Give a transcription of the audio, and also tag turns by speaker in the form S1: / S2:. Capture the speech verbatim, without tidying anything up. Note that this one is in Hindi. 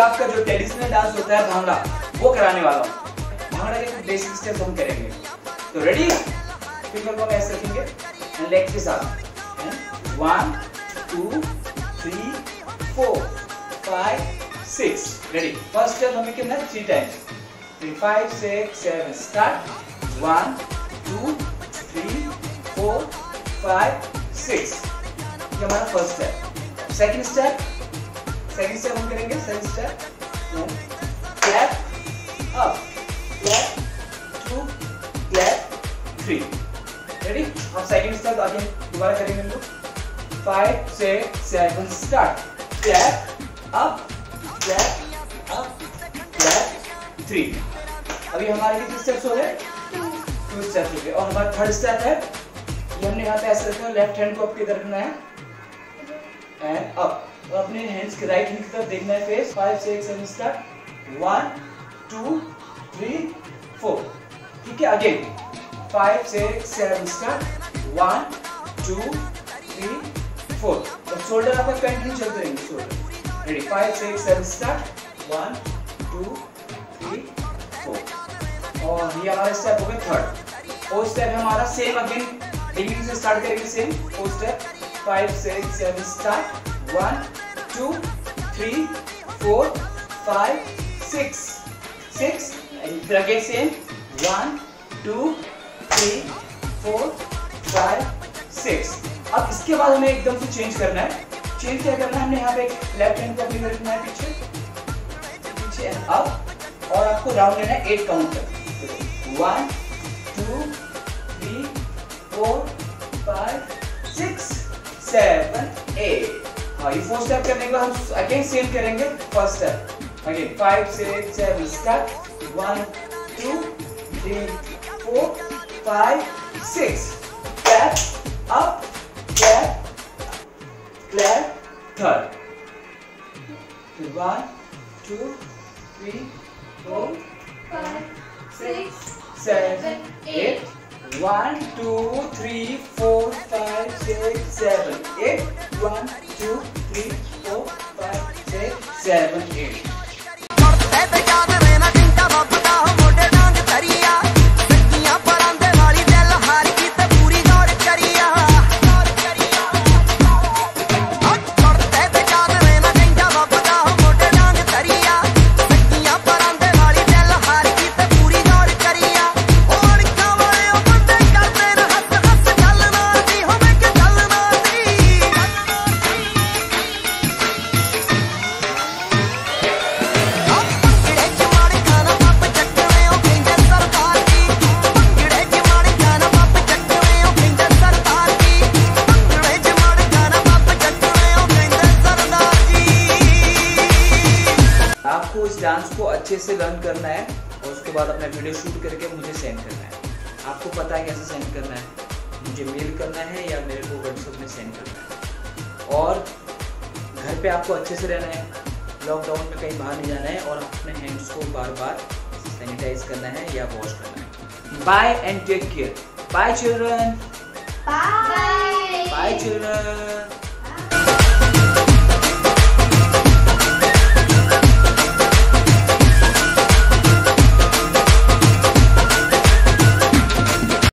S1: पंजाब का जो ट्रेडिशनल डांस होता है भांगड़ा, वो कराने वाला हूँ। भांगड़ा के कुछ बेसिक स्टेप्स हम करेंगे। तो रेडी? फिंगर को ऐसे रखेंगे एंड लेग के साथ। One two three four five six. Ready? First step हमें कितना है? Three times. Three five six seven start. One two three four five six. ये हमारा first step. Second step second step हम करेंगे। Second step clap up, clap two, clap three. Ready? अब सेकंड स्टेप आगे दोबारा करेंगे हम लोग। Five six seven start. Clap up, clap up, clap three. अभी हमारे कितने स्टेप्स हो गए? टू स्टेप्स हो गए। और हमारा थर्ड स्टेप है, ये हमने यहाँ पे ऐसे रखना है, लेफ्ट हैंड को अप की तरफ रखना है एंड अप, और अपने हैंड्स के राइट हैंड की तरफ देखना है face. Five six seven start. One two three four. ठीक है? Again five six seven start. One two three four. और शोल्डर आपका कंटिन्यू चलते रहेंगे। Shoulder. Ready? Five six seven start. One two three four. और ये हमारा स्टेप हो गया थर्ड। फोर्थ स्टेप है हमारा सेम, अगेन बिगिनिंग से स्टार्ट करेंगे। Same fourth step. Five six seven start. One two three four five six six. फिर again same. One two three four five six. अब इसके बाद हमें एकदम से चेंज करना है। चेंज क्या करना है? हमने यहाँ पे लेफ्ट हैंड को अपनी रखना है पीछे पीछे एंड अप, और आपको राउंड लेना है एट काउंट तक। One two three four five six seven eight. हाँ, ये फोर स्टेप करने के बाद हम अगेन सेम करेंगे। First step again five six seven start. One two three four five six. Clap up, clap clap third. One two three four five six seven eight. One two three four five six seven eight. One two three four five six seven eight. आपको इस डांस को अच्छे से लर्न करना है और उसके बाद अपना वीडियो शूट करके मुझे सेंड करना है। आपको पता है कैसे सेंड करना है? मुझे मेल करना है या मेरे को व्हाट्सएप में सेंड करना है। और घर पे आपको अच्छे से रहना है, लॉकडाउन में कहीं बाहर नहीं जाना है, और अपने हैंड्स को बार बार सैनिटाइज करना है या वॉश करना है। Bye and take care. Bye children.
S2: Bye
S1: bye children.